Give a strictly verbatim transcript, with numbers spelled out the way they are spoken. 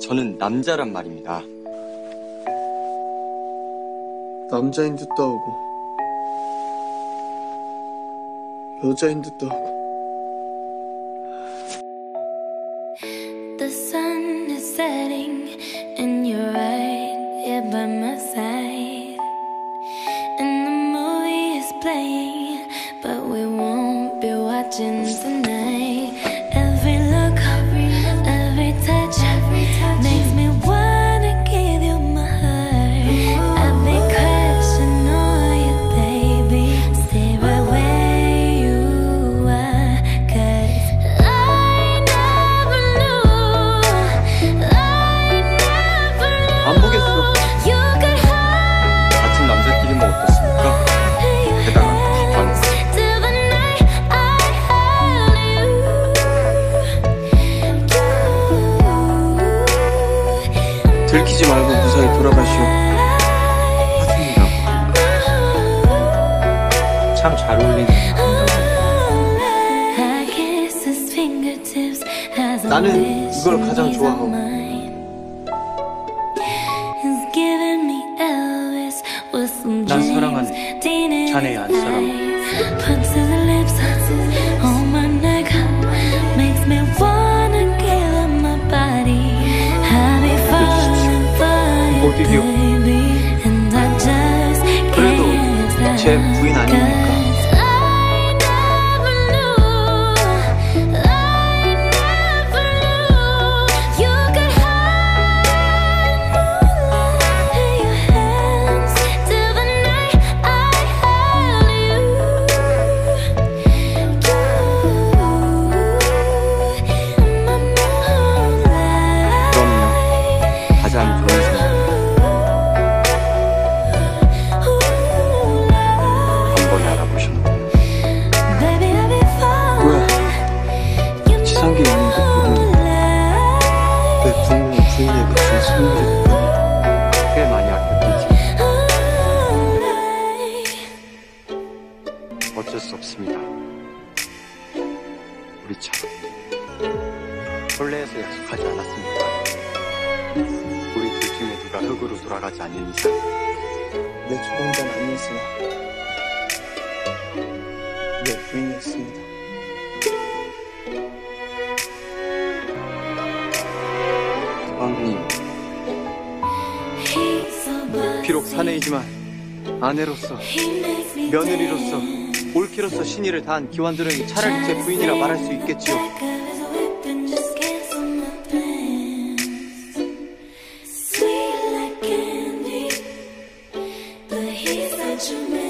저는 남자란 말입니다. 남자인 듯도 하고 여자인 듯도 하고. The sun is setting and you're right here by my side, and the movie is playing but we won't be watching tonight. Every look, every touch makes me wanna give you my heart. I've been crushing on you, baby. Stay right where you are, 'cause I never knew, I never knew 안 보겠어. you could hide 같은 남자끼리 뭐 어떻습니까? 게다가 비방. till the night I held you. 들키지 말고 무사히 돌아가시오. 하십니다. 참 잘 어울리는 I kiss his fingertips as I 나는 wish 이걸 가장 he's 좋아하고. mine. He's giving me Elvis with some 난 사랑하는 dreams, teenage 자네의 안사람. eyes. Puts his lips on my neck, makes me wanna give up my body. I'll be falling for you, 어디요? baby, and I just 그래도 can't stop. 제 부인 아닙니까? I never knew, I never knew you could hide in your hands till the night I held you. You in my moonlight. 그럼요. 가장 좋은 생각. 한 번에 알아보셨는데. Baby, I'll be fine. 뭐야? 지상계 있는 거 보고 왜 분명히 부인에게 준 선물일 뿐이야. 꽤 많이 아꼈겠지. 어쩔 수 없습니다. 우리 참 설레에서 약속하지 않았습니까? 우리 둘 중에 누가 흙으로 돌아가지 않는 이상 내 초공자는 아니었으나 내 부인이었습니다. 왕님, 비록 사내이지만 아내로서, 며느리로서, 올케로서 신의를 다한 기완도령이 차라리 제 부인이라 말할 수 있겠지요. Sweet like candy, but he's such a